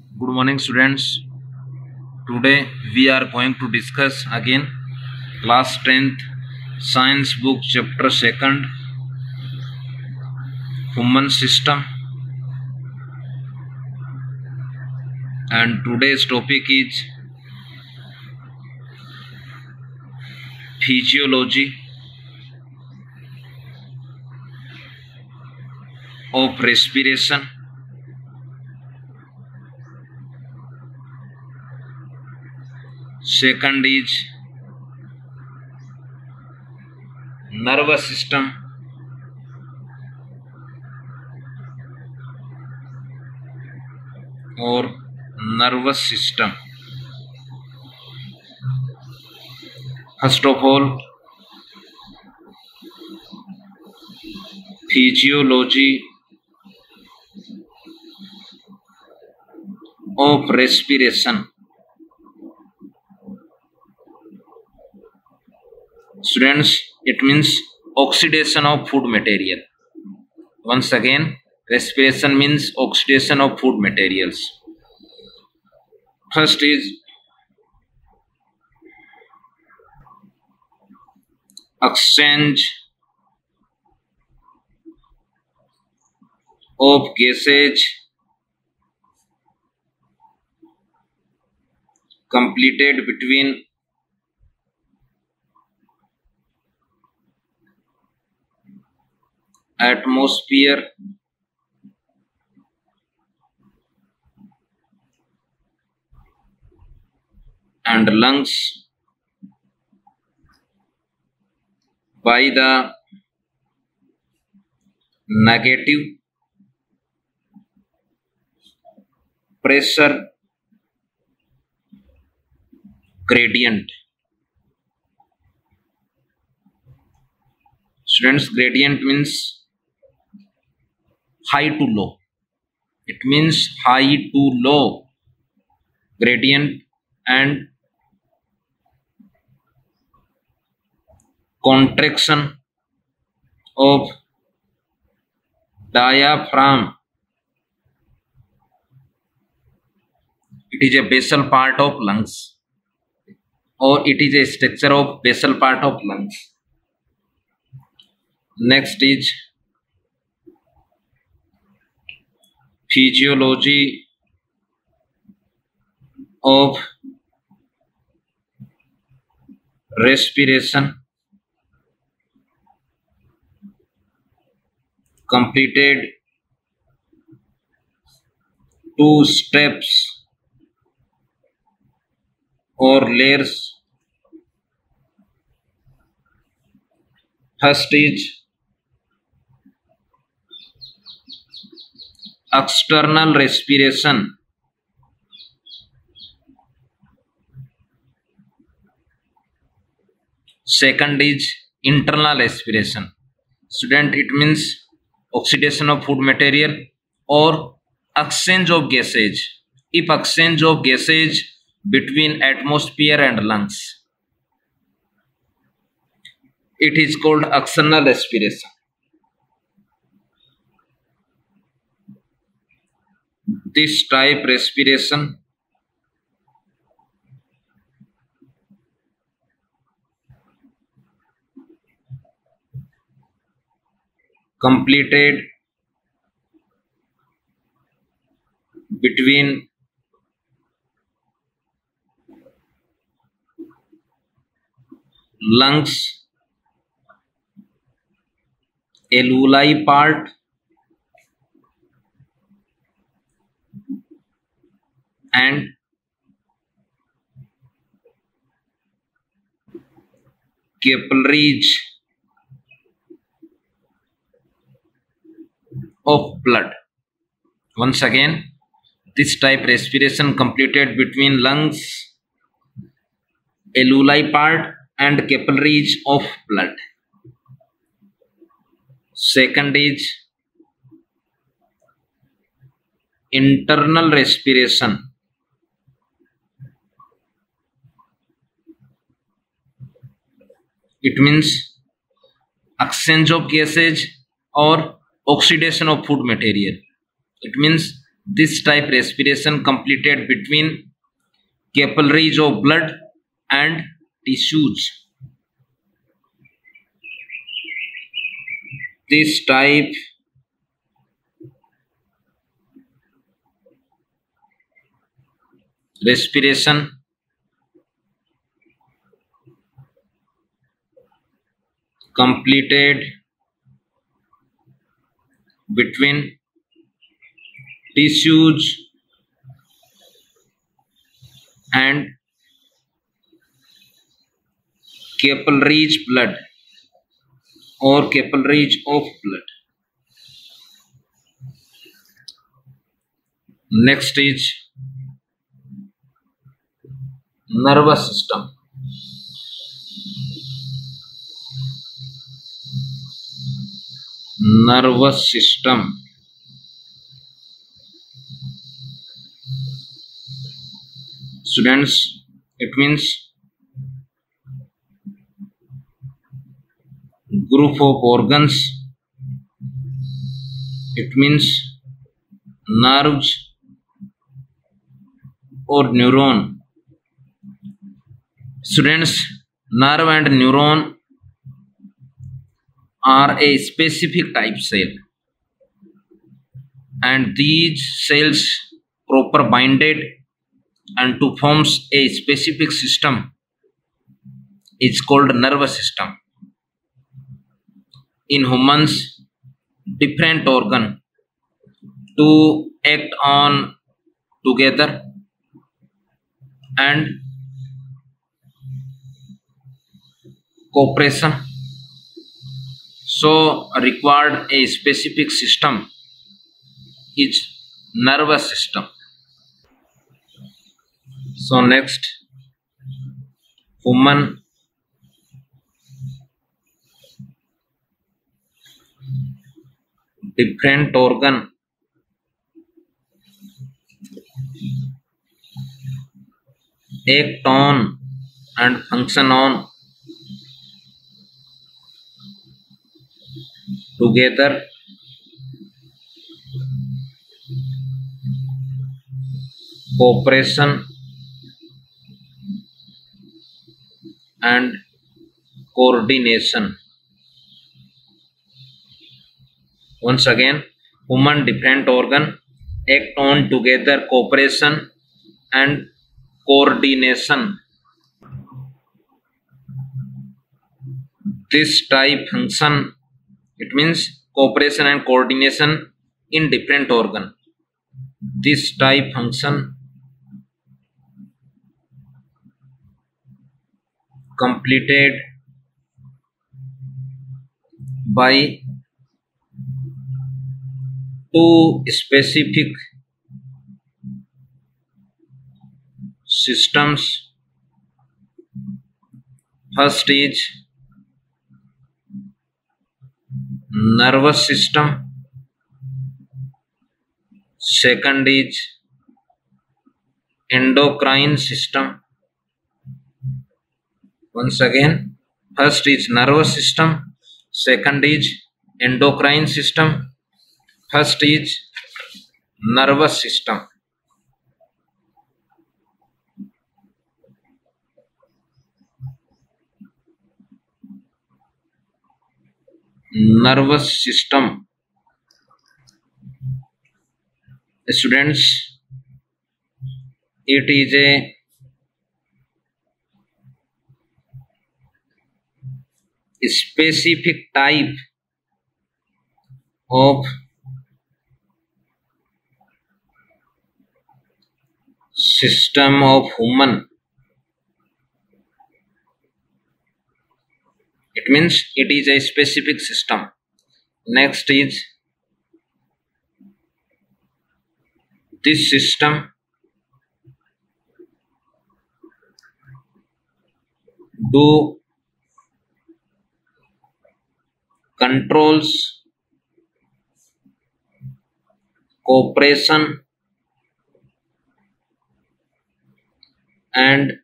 Good morning, students. Today we are going to discuss again class 10th science book chapter 2nd human system, and today's topic is physiology of respiration. Second is nervous system. Or nervous system. First of all, physiology of respiration. Students, it means oxidation of food material. Once again, respiration means oxidation of food materials. First is exchange of gases completed between atmosphere and lungs by the negative pressure gradient. Students, gradient means high to low. It means high to low gradient and contraction of diaphragm. It is a basal part of lungs, or it is a structure of basal part of lungs. Next is physiology of respiration completed two steps or layers. First is external respiration. Second is internal respiration. Student, it means oxidation of food material or exchange of gases. If exchange of gases between atmosphere and lungs, it is called external respiration. This type respiration completed between lungs, alveoli part and capillaries of blood. Once again, this type respiration completed between lungs, alveoli part and capillaries of blood. Second is internal respiration. It means exchange of gases or oxidation of food material. It means This type respiration completed between capillaries of blood and tissues. This type respiration completed between tissues and capillaries blood or capillaries of blood. Next is nervous system. Nervous system. Students, it means group of organs. It means nerves or neuron. Students, nerve and neuron are a specific type cell, and these cells proper binded and to forms a specific system is called nervous system. In humans, different organ to act on together and cooperation, so required a specific system is nervous system. So next, human different organ act on and function on together cooperation and coordination. Once again, human different organ act on together cooperation and coordination. This type function, it means cooperation and coordination in different organ. This type function completed by two specific systems. First is nervous system, second is endocrine system. Once again, first is nervous system, second is endocrine system, first is nervous system. Nervous system. Students, it is a specific type of system of human. It means it is a specific system. Next is this system do controls cooperation and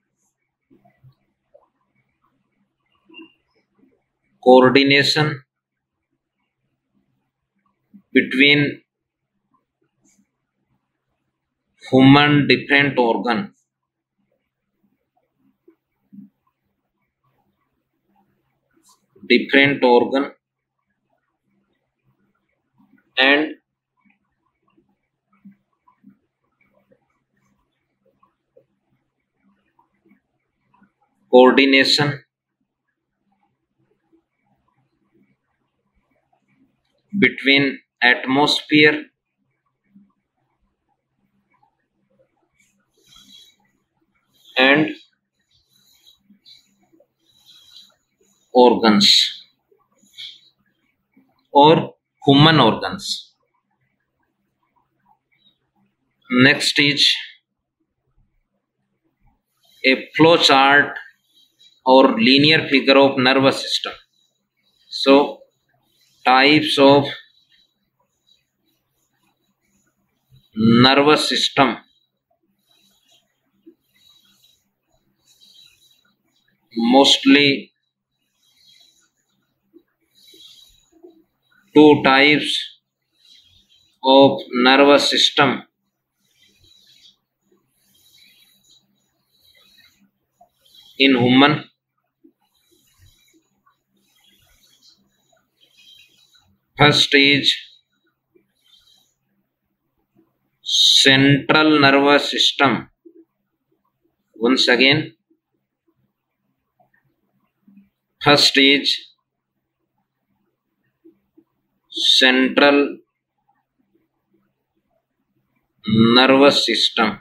coordination between human different organ, and coordination between atmosphere and organs or human organs. Next is a flow chart or linear figure of nervous system. So types of nervous system, mostly two types of nervous system in human. First is central nervous system. Once again, first is central nervous system.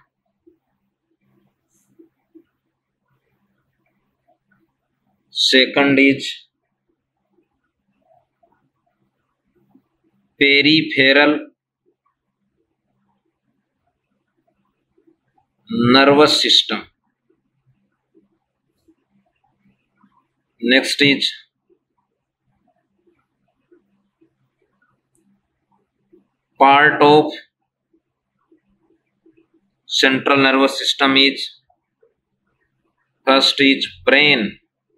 Second is peripheral nervous system. Next is part of central nervous system is first is brain,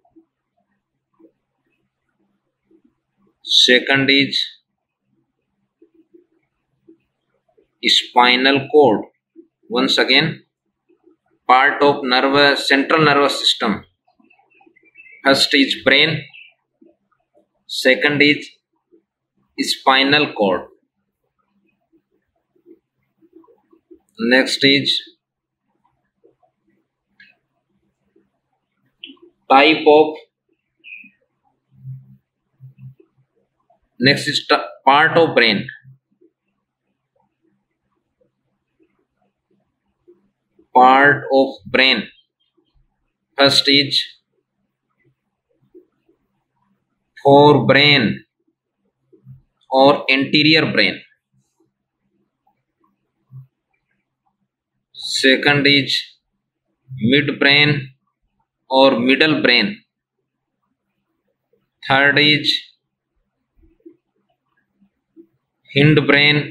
second is spinal cord. Once again, part of central nervous system. First is brain, second is spinal cord. Next is type of, next is part of brain. Part of brain. First is forebrain or anterior brain. Second is midbrain or middle brain. Third is hindbrain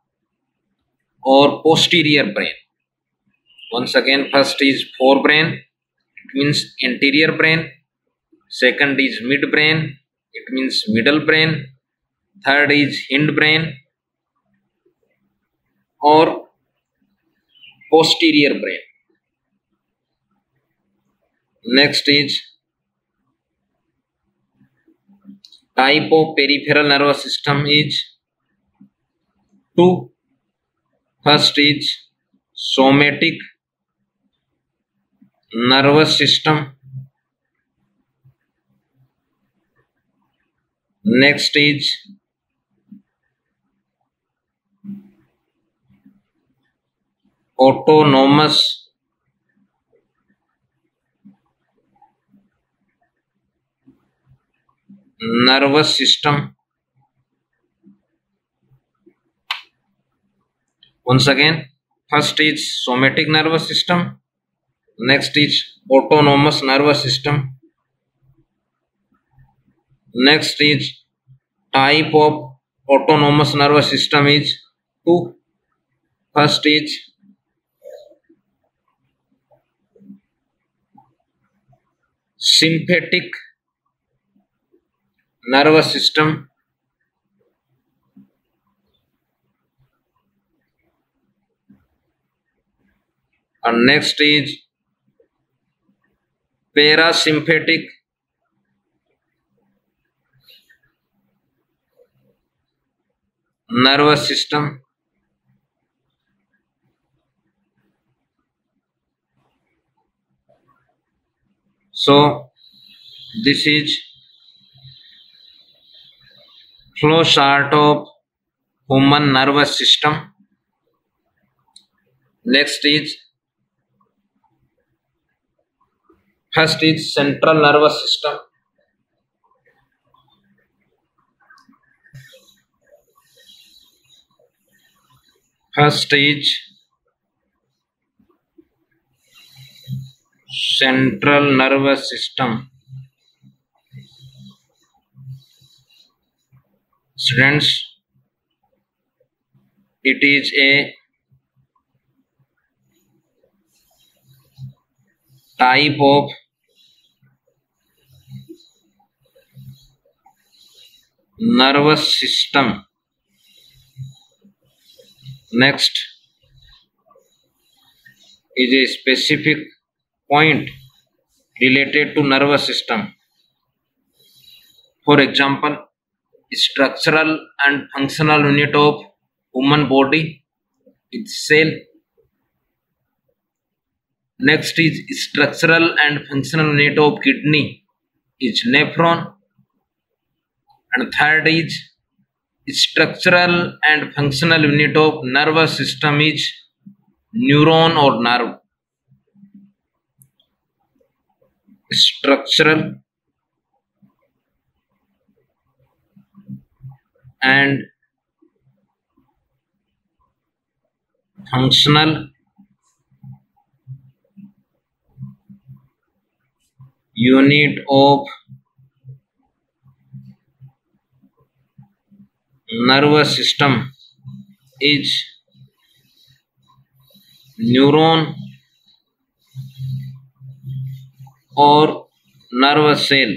or posterior brain. Once again, first is forebrain, it means anterior brain. Second is midbrain, it means middle brain. Third is hindbrain or posterior brain. Next is type of peripheral nervous system is two. First is somatic nervous system. Next is autonomous nervous system. Once again, first is somatic nervous system, next is autonomous nervous system, next is type of autonomous nervous system is two. First is sympathetic nervous system, And next is parasympathetic nervous system. So this is flow chart of human nervous system. Next is first is central nervous system. First is central nervous system. Students, it is a type of nervous system. Next is a specific point related to nervous system. For example, structural and functional unit of human body is cell. Next is structural and functional unit of kidney is nephron. And third is structural and functional unit of nervous system is neuron or nerve. Structural and functional unit of nervous system is neuron or nervous cell.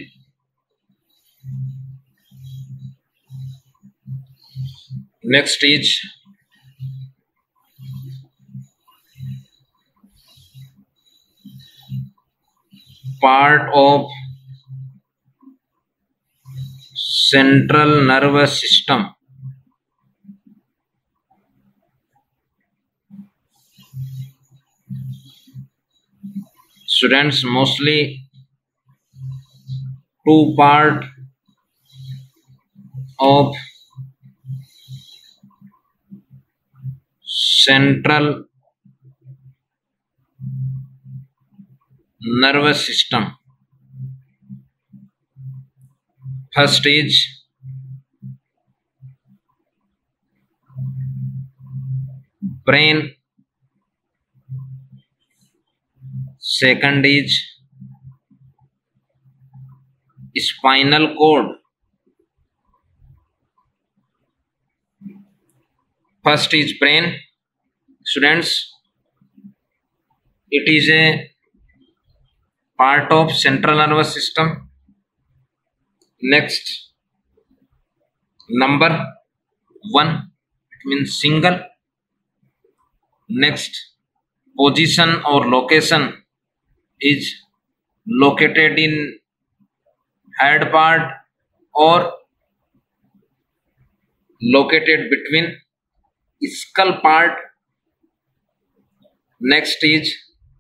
Next is part of central nervous system. Students, mostly two part of central nervous system. First is brain, second is spinal cord. First is brain. Students, it is a part of central nervous system. Next, number 1, it means single. Next, position or location is located in head part or located between skull part. Next is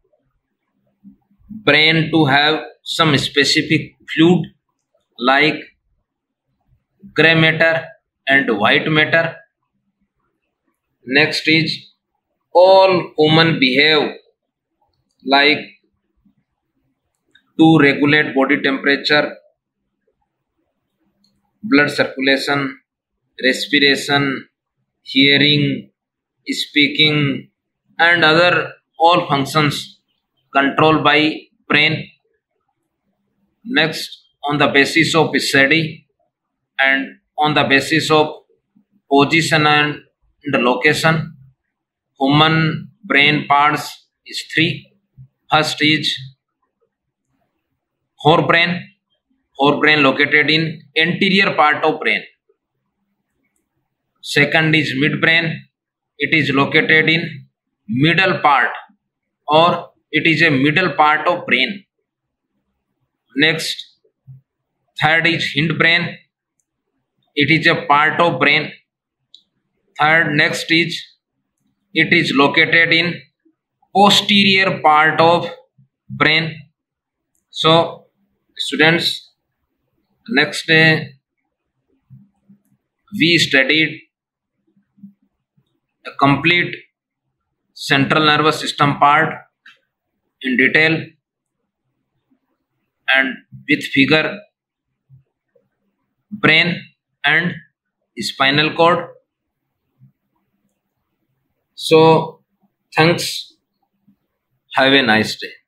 brain to have some specific fluid like gray matter and white matter. Next is all human behave like to regulate body temperature, blood circulation, respiration, hearing, speaking, and other all functions controlled by brain. Next, on the basis of study and on the basis of position and the location, human brain parts is 3. First is forebrain located in anterior part of brain. Second is midbrain, it is located in middle part or it is a middle part of brain. Next, third is hindbrain. It is a part of brain. Third, next is it is located in posterior part of brain. So students, next day we studied a complete central nervous system part in detail and with figure, brain and spinal cord. So thanks, have a nice day.